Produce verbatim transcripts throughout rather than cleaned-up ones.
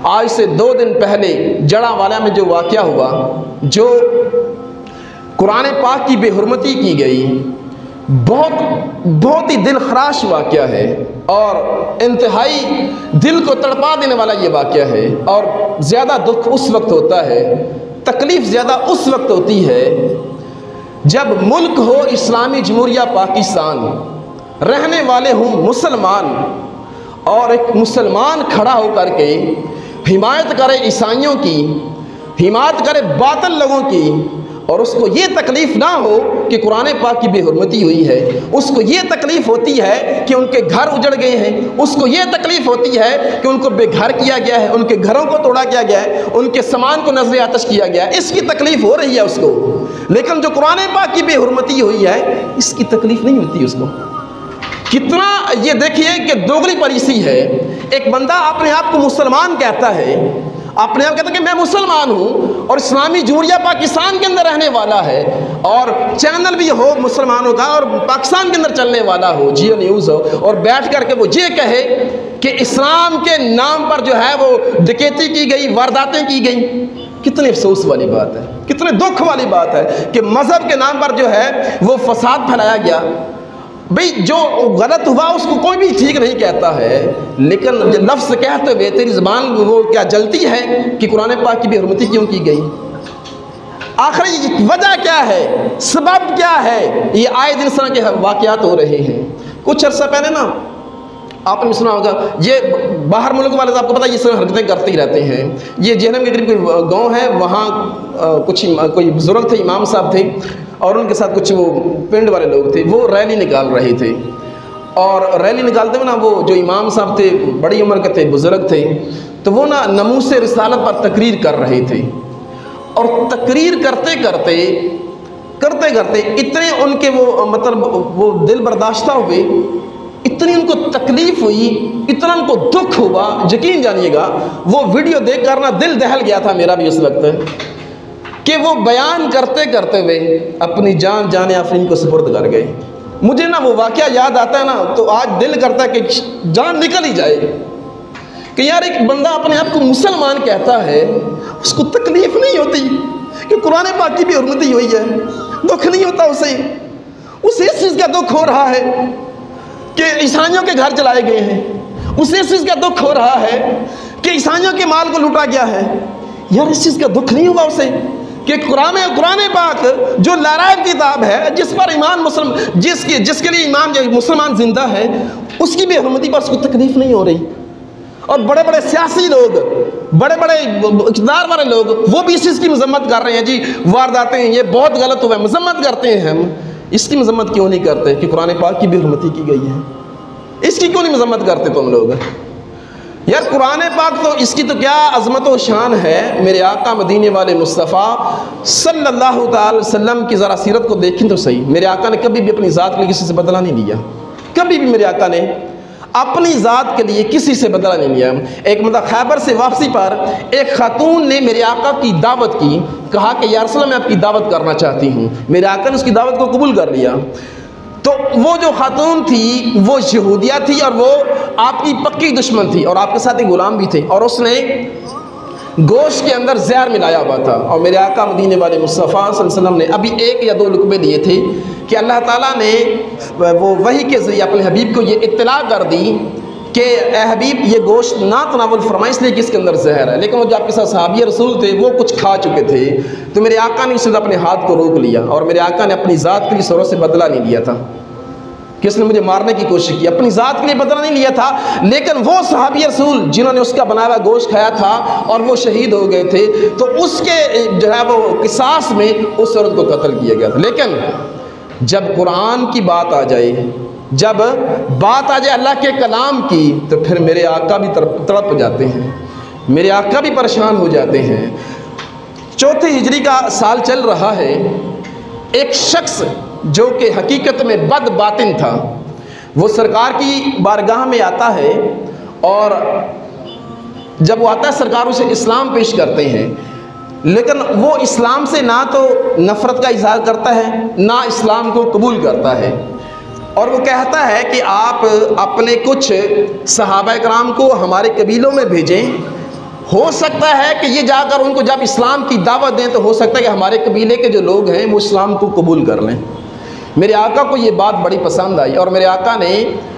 آج سے دو دن پہلے جڑاں میں جو واقعہ ہوا، جو قرآن پاک کی بے حرمتی کی گئی، بہت بہت ہی دل خراش واقعہ ہے اور انتہائی دل کو تڑپا دینے والا یہ واقعہ ہے۔ اور زیادہ دکھ اس وقت ہوتا ہے، تکلیف زیادہ اس وقت ہوتی ہے جب ملک ہو اسلامی جمہوریہ پاکستان، رہنے والے ہوں مسلمان، اور ایک مسلمان کھڑا ہو کر کے حمایت کرے عیسائیوں کی، حمایت کرے باطل لوگوں کی، اور اس کو یہ تکلیف نہ ہو کہ قرآن پاک کی بے حرمتی ہوئی ہے، اس کو یہ تکلیف ہوتی ہے کہ ان کے گھر اجڑ گئے ہیں، اس کو یہ تکلیف ہوتی ہے کہ ان کو بے گھر کیا گیا ہے، ان کے گھروں کو توڑا کیا گیا ہے، ان کے سامان کو نذر آتش کیا گیا ہے، اس کی تکلیف ہو رہی ہے اس کو۔ لیکن جو قرآن پاک کی بے حرمتی ہوئی ہے، اس کی تکلیف نہیں ہوتی اس کو۔ کتنا یہ دیکھیے کہ دوغلی پریسی ہے، ایک بندہ اپنے آپ کو مسلمان کہتا ہے، اپنے آپ کہتا ہے کہ میں مسلمان ہوں اور اسلامی جمہوریہ پاکستان کے اندر رہنے والا ہے، اور چینل بھی ہو مسلمانوں کا اور پاکستان کے اندر چلنے والا ہو، جیو نیوز ہو، اور بیٹھ کر کے وہ یہ کہے کہ اسلام کے نام پر جو ہے وہ ڈکیتی کی گئی، وارداتیں کی گئی۔ کتنے افسوس والی بات ہے، کتنے دکھ والی بات ہے کہ مذہب کے نام پر جو ہے وہ فساد پھیلایا گیا۔ بھئی جو غلط ہوا اس کو کوئی بھی ٹھیک نہیں کہتا ہے، لیکن لفظ کہتے ہوئے تیری زبان وہ کیا جلتی ہے کہ قرآن پاک کی بے حرمتی کیوں کی گئی؟ آخری وجہ کیا ہے، سبب کیا ہے؟ یہ آئے دن اس طرح کے واقعات ہو رہے ہیں۔ کچھ عرصہ پہلے نا آپ نے سنا ہوگا، یہ باہر ملک والے آپ کو پتہ ہے یہ سب حرکتیں کرتے ہی رہتے ہیں۔ یہ جہنم کے قریب کوئی گاؤں ہے، وہاں کچھ کوئی بزرگ تھے، امام صاحب تھے، اور ان کے ساتھ کچھ وہ پنڈ والے لوگ تھے، وہ ریلی نکال رہے تھے، اور ریلی نکالتے ہوئے نا وہ جو امام صاحب تھے بڑی عمر کے تھے، بزرگ تھے، تو وہ نا ناموس رسالت پر تقریر کر رہے تھے، اور تقریر کرتے کرتے کرتے کرتے اتنے ان کے وہ مطلب وہ دل برداشتہ ہوئے، اتنی ان کو تکلیف ہوئی، اتنا ان کو دکھ ہوا، یقین جانیے گا وہ ویڈیو دیکھ کر نا دل دہل گیا تھا میرا بھی اس وقت، کہ وہ بیان کرتے کرتے ہوئے اپنی جان جان آفرین کو سپرد کر گئے۔ مجھے نا وہ واقعہ یاد آتا ہے نا تو آج دل کرتا ہے کہ جان نکل ہی جائے کہ یار ایک بندہ اپنے آپ کو مسلمان کہتا ہے، اس کو تکلیف نہیں ہوتی کہ قرآن پاک کی بھی حرمتی ہوئی ہے، دکھ نہیں ہوتا اسے، اسے اس چیز کا دکھ ہو رہا ہے کہ عیسائیوں کے گھر جلائے گئے ہیں، اسے اس چیز کا دکھ ہو رہا ہے کہ عیسائیوں کے مال کو لوٹا گیا ہے۔ یار اس چیز کا دکھ نہیں ہوا اسے کہ قرآن قرآن پاک جو لارائب کتاب ہے، جس پر ایمان مسلم جس کی جس کے لیے ایمان مسلمان زندہ ہے، اس کی بے حرمتی پر اس کو تکلیف نہیں ہو رہی۔ اور بڑے بڑے سیاسی لوگ، بڑے بڑے اقتدار والے لوگ، وہ بھی اس چیز کی مذمت کر رہے ہیں، جی وارداتیں ہیں، یہ بہت غلط ہوا ہے، مذمت کرتے ہیں۔ ہم اس کی مذمت کیوں نہیں کرتے کہ قرآن پاک کی بے حرمتی کی گئی ہے؟ اس کی کیوں نہیں مذمت کرتے تم لوگ؟ یار قرآن پاک تو اس کی تو کیا عظمت و شان ہے۔ میرے آقا مدینے والے مصطفیٰ صلی اللہ تعالی وسلم کی ذرا سیرت کو دیکھیں تو صحیح، میرے آقا نے کبھی بھی اپنی ذات کے لیے کسی سے بدلہ نہیں لیا، کبھی بھی میرے آقا نے اپنی ذات کے لیے کسی سے بدلہ نہیں لیا۔ ایک مطلب خیبر سے واپسی پر ایک خاتون نے میرے آقا کی دعوت کی، کہا کہ یا رسول اللہ میں آپ کی دعوت کرنا چاہتی ہوں، میرے آقا نے اس کی دعوت کو قبول کر لیا۔ تو وہ جو خاتون تھی وہ یہودیہ تھی، اور وہ آپ کی پکی دشمن تھی، اور آپ کے ساتھ ایک غلام بھی تھے، اور اس نے گوشت کے اندر زہر ملایا ہوا تھا، اور میرے آقا مدینے والے مصطفیٰ صلی اللہ علیہ وسلم نے ابھی ایک یا دو لقمے لیے تھے کہ اللہ تعالیٰ نے وہ وحی کے ذریعے اپنے حبیب کو یہ اطلاع کر دی کہ اے حبیب یہ گوشت نہ تناول فرمائے اس لیے کہ اس کے اندر زہر ہے۔ لیکن وہ جو آپ کے ساتھ صحابی رسول تھے وہ کچھ کھا چکے تھے، تو میرے آقا نے اس سے اپنے ہاتھ کو روک لیا، اور میرے آقا نے اپنی ذات کے لیے سروں سے بدلہ نہیں لیا تھا کہ اس نے مجھے مارنے کی کوشش کی، اپنی ذات کے لیے بدلہ نہیں لیا تھا۔ لیکن وہ صحابی رسول جنہوں نے اس کا بنایا ہوا گوشت کھایا تھا اور وہ شہید ہو گئے تھے، تو اس کے جو ہے وہ قصاص میں اس عورت کو قتل کیا گیا تھا۔ لیکن جب قرآن کی بات آ جائے، جب بات آ جائے اللہ کے کلام کی، تو پھر میرے آقا بھی تڑپ جاتے ہیں، میرے آقا بھی پریشان ہو جاتے ہیں۔ چوتھی ہجری کا سال چل رہا ہے، ایک شخص جو کہ حقیقت میں بد باطن تھا، وہ سرکار کی بارگاہ میں آتا ہے، اور جب وہ آتا ہے سرکار اسے اسلام پیش کرتے ہیں، لیکن وہ اسلام سے نہ تو نفرت کا اظہار کرتا ہے، نہ اسلام کو قبول کرتا ہے، اور وہ کہتا ہے کہ آپ اپنے کچھ صحابہ کرام کو ہمارے قبیلوں میں بھیجیں، ہو سکتا ہے کہ یہ جا کر ان کو جب اسلام کی دعوت دیں تو ہو سکتا ہے کہ ہمارے قبیلے کے جو لوگ ہیں وہ اسلام کو قبول کر لیں۔ میرے آقا کو یہ بات بڑی پسند آئی اور میرے آقا نے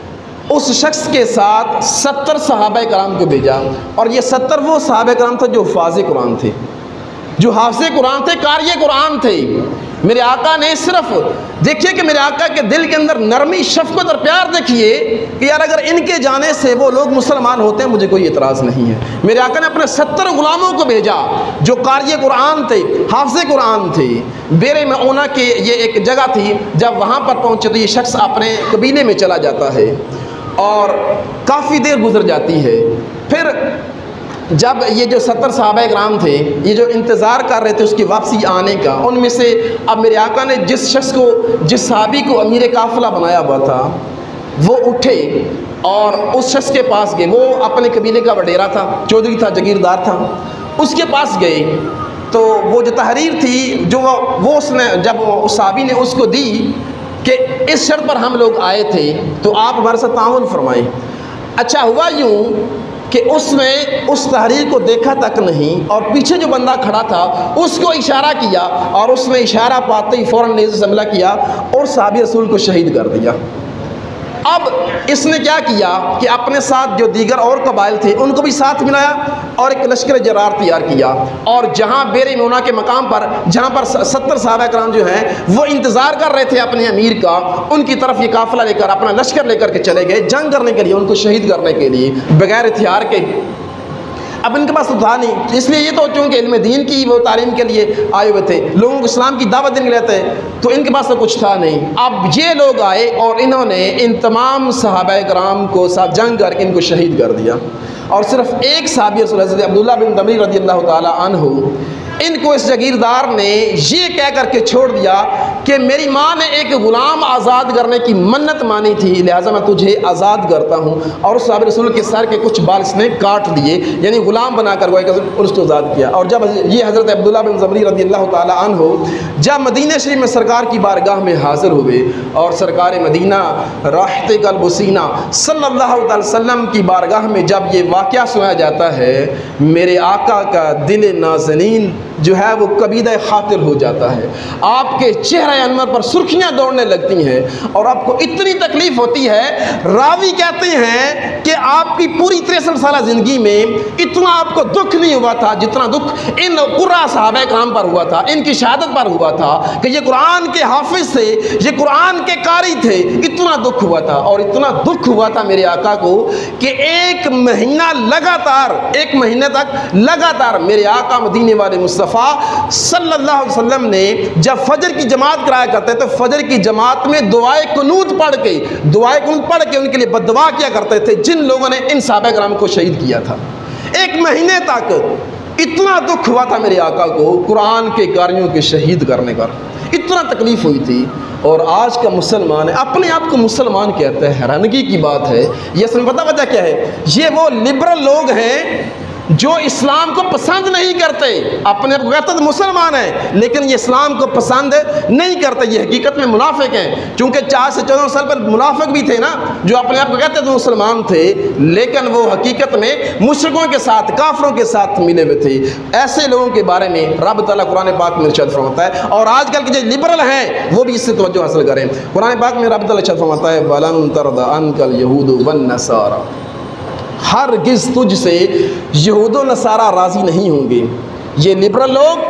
اس شخص کے ساتھ ستر صحابہ کرام کو بھیجا، اور یہ ستر وہ صحابہ کرام تھے جو حفاظ قرآن تھے، جو حافظ قرآن تھے، قاری قرآن تھے۔ میرے آقا نے صرف دیکھیے کہ میرے آقا کے دل کے اندر نرمی، شفقت اور پیار دیکھیے کہ یار اگر ان کے جانے سے وہ لوگ مسلمان ہوتے ہیں مجھے کوئی اعتراض نہیں ہے۔ میرے آقا نے اپنے ستر غلاموں کو بھیجا جو قاری قرآن تھے، حافظ قرآن تھے۔ بیرے معونہ کے یہ ایک جگہ تھی، جب وہاں پر پہنچے تو یہ شخص اپنے قبیلے میں چلا جاتا ہے اور کافی دیر گزر جاتی ہے۔ پھر جب یہ جو ستر صحابہ کرام تھے یہ جو انتظار کر رہے تھے اس کی واپسی آنے کا، ان میں سے اب میرے آقا نے جس شخص کو، جس صحابی کو امیر قافلہ بنایا ہوا تھا، وہ اٹھے اور اس شخص کے پاس گئے۔ وہ اپنے قبیلے کا وڈیرا تھا، چودھری تھا، جگیردار تھا، اس کے پاس گئے تو وہ جو تحریر تھی جو وہ اس نے جب اس صحابی نے اس کو دی کہ اس شرط پر ہم لوگ آئے تھے تو آپ ہمارے ساتھ تعاون فرمائیں۔ اچھا ہوا یوں کہ اس نے اس تحریر کو دیکھا تک نہیں اور پیچھے جو بندہ کھڑا تھا اس کو اشارہ کیا اور اس نے اشارہ پاتے ہی فوراً نیزے سے حملہ کیا اور صحابی رسول کو شہید کر دیا۔ اب اس نے کیا کیا کہ اپنے ساتھ جو دیگر اور قبائل تھے ان کو بھی ساتھ ملایا اور ایک لشکر جرار تیار کیا، اور جہاں بیر معونہ کے مقام پر جہاں پر ستر صحابہ کرام جو ہیں وہ انتظار کر رہے تھے اپنے امیر کا، ان کی طرف یہ قافلہ لے کر اپنا لشکر لے کر کے چلے گئے جنگ کرنے کے لیے، ان کو شہید کرنے کے لیے بغیر ہتھیار کے۔ اب ان کے پاس تو تھا نہیں، اس لیے یہ تو چونکہ علم دین کی وہ تعلیم کے لیے آئے ہوئے تھے، لوگوں کو اسلام کی دعوت دینے کے لیے تھے، تو ان کے پاس تو کچھ تھا نہیں۔ اب یہ لوگ آئے اور انہوں نے ان تمام صحابہ کرام کو ساتھ جنگ کر کے ان کو شہید کر دیا، اور صرف ایک صحابی رسول حضرت عبداللہ بن دمری رضی اللہ تعالی عنہ، ان کو اس جگیردار نے یہ کہہ کر کے چھوڑ دیا کہ میری ماں نے ایک غلام آزاد کرنے کی منت مانی تھی لہٰذا میں تجھے آزاد کرتا ہوں، اور اس صحابی رسول کے سر کے کچھ بال اس نے کاٹ دیے، یعنی غلام بنا کر وہ اس کو آزاد کیا۔ اور جب یہ حضرت عبداللہ بن زمری رضی اللہ تعالی عنہ جب مدینہ شریف میں سرکار کی بارگاہ میں حاضر ہوئے اور سرکار مدینہ راحت قلب و سینہ صلی اللہ علیہ وسلم کی بارگاہ میں جب یہ واقعہ سنایا جاتا ہے، میرے آقا کا دل نازنین جو ہے وہ کبیدہ خاطر ہو جاتا ہے، آپ کے چہرہ انور پر سرخیاں دوڑنے لگتی ہیں اور آپ کو اتنی تکلیف ہوتی ہے۔ راوی کہتے ہیں کہ آپ کی پوری تریسٹھ سالہ زندگی میں اتنا آپ کو دکھ نہیں ہوا تھا جتنا دکھ ان قرہ صحابہ کرام پر ہوا تھا، ان کی شہادت پر ہوا تھا کہ یہ قرآن کے حافظ تھے، یہ قرآن کے قاری تھے، اتنا دکھ ہوا تھا۔ اور اتنا دکھ ہوا تھا میرے آقا کو کہ ایک مہینہ لگاتار ایک مہینے تک لگاتار میرے آقا مدینے والے مصطفیٰ صلی اللہ علیہ وسلم نے جب فجر کی جماعت کرایا کرتے تو فجر کی جماعت میں دعائے قنوت پڑھ کے دعائے قنوت پڑھ کے ان کے لیے بد دعا کیا کرتے تھے جن لوگوں نے ان صحابہ کرام کو شہید کیا تھا۔ ایک مہینے تک اتنا دکھ ہوا تھا میرے آقا کو قرآن کے قاریوں کے شہید کرنے کا، اتنا تکلیف ہوئی تھی۔ اور آج کا مسلمان اپنے آپ کو مسلمان کہتا ہے، حیرانگی کی بات ہے۔ یہ اصل میں پتہ وجہ کیا ہے؟ یہ وہ لبرل لوگ ہیں جو اسلام کو پسند نہیں کرتے، اپنے آپ کو کہتے ہیں مسلمان ہیں لیکن یہ اسلام کو پسند نہیں کرتے، یہ حقیقت میں منافق ہیں۔ چونکہ چار سے چودہ سال پر منافق بھی تھے نا جو اپنے آپ کو کہتے تھے مسلمان تھے لیکن وہ حقیقت میں مشرکوں کے ساتھ کافروں کے ساتھ ملے ہوئے تھے۔ ایسے لوگوں کے بارے میں رب تعالیٰ قرآن پاک میں ارشاد فرماتا ہے، اور آج کل کے جو لبرل ہیں وہ بھی اس سے توجہ حاصل کریں۔ قرآن پاک میں رب تعالیٰ ارشاد فرماتا ہے وَلَن تَرْضَ عَنْكَ الْيَهُودُ وَالنَّصَارَى، ہرگز تجھ سے یہود و نصارہ راضی نہیں ہوں گے۔ یہ لبرل لوگ،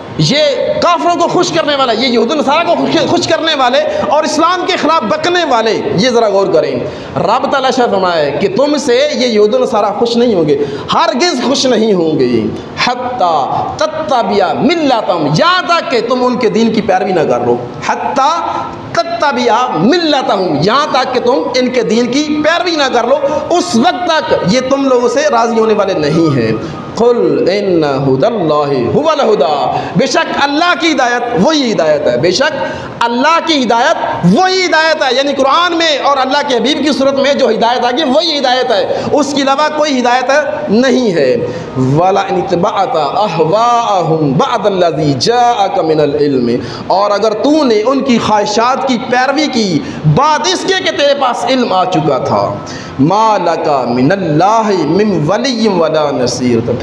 یہ کافروں کو خوش کرنے والے، یہ یہود و نصارہ کو خوش کرنے والے اور اسلام کے خلاف بکنے والے، یہ ذرا غور کریں۔ رب تعالیٰ شاہ فرمایا کہ تم سے یہ یہود و نصارہ خوش نہیں ہوں گے، ہرگز خوش نہیں ہوں گے، حتیٰ تتبع ملتہم، یہاں تک کہ تم ان کے دین کی پیروی نہ کر لو، حتیٰ تتبع ملتہم، یہاں تک کہ تم ان کے دین کی پیروی نہ کر لو، اس وقت تک یہ تم لوگوں سے راضی ہونے والے نہیں ہیں۔ قل ان ہدی اللہ هو الہدی، بے شک اللہ کی ہدایت وہی ہدایت ہے، بے شک اللہ کی ہدایت وہی ہدایت ہے، یعنی قرآن میں اور اللہ کے حبیب کی صورت میں جو ہدایت آگی وہی ہدایت ہے، اس کے علاوہ کوئی ہدایت نہیں ہے۔ وَلَئِنِ اتَّبَعْتَ أَهْوَاءَهُمْ بَعْدَ الَّذِي جَاءَكَ مِنَ الْعِلْمِ، اور اگر تو نے ان کی خواہشات کی پیروی کی بعد اس کے کہ تیرے پاس علم آ چکا تھا، مَا لَكَ مِنَ اللَّهِ مِن وَلِيٍّ وَلَا نَصِيرٍ، تو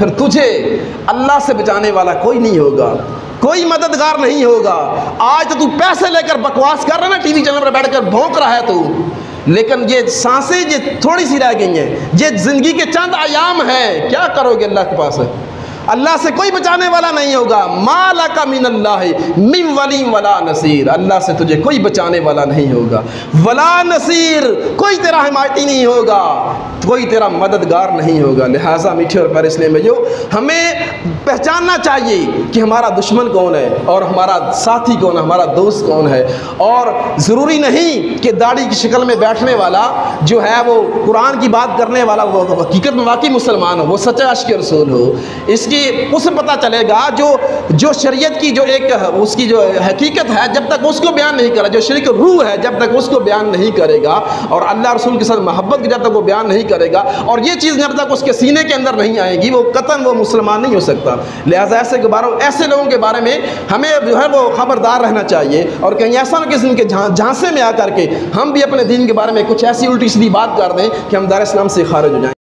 پھر تجھے اللہ سے بچانے والا کوئی نہیں ہوگا، کوئی مددگار نہیں ہوگا۔ آج تو تو پیسے لے کر بکواس کر رہا ہے نا، ٹی وی چینل پر بیٹھ کر بھونک رہا ہے تو، لیکن یہ سانسیں یہ تھوڑی سی رہ گئی ہیں، یہ زندگی کے چند ایام ہیں، کیا کرو گے اللہ کے پاس؟ اللہ سے کوئی بچانے والا نہیں ہوگا۔ ما لک من اللہ من ولی ولا نصیر، اللہ سے تجھے کوئی بچانے والا نہیں ہوگا، ولا نصیر، کوئی تیرا حمایتی نہیں ہوگا، کوئی تیرا مددگار نہیں ہوگا۔ لہٰذا میٹھے اور پیارے اسلام بھائیو، ہمیں پہچاننا چاہیے کہ ہمارا دشمن کون ہے اور ہمارا ساتھی کون ہے، ہمارا دوست کون ہے، اور ضروری نہیں کہ داڑھی کی شکل میں بیٹھنے والا جو ہے وہ قرآن کی بات کرنے والا وہ حقیقت میں واقعی مسلمان ہو، وہ سچا عاشق رسول ہو۔ اس کی اسے پتہ چلے گا جو جو شریعت کی جو ایک اس کی جو حقیقت ہے، جب تک اس کو بیان نہیں کرے، جو شریعت روح ہے جب تک اس کو بیان نہیں کرے گا، اور اللہ رسول کے ساتھ محبت کی جب تک وہ بیان نہیں کرے گا، اور یہ چیز جب تک اس کے سینے کے اندر نہیں آئے گی، وہ قطعاً وہ مسلمان نہیں ہو سکتا۔ لہٰذا ایسے کے بارے ایسے لوگوں کے بارے میں ہمیں جو ہے وہ خبردار رہنا چاہیے، اور کہیں ایسا نہ کسی کے جھانسے میں آ کر کے ہم بھی اپنے دین کے بارے میں کچھ ایسی الٹی سیدھی بات کر دیں کہ ہم دار اسلام سے خارج ہو جائیں۔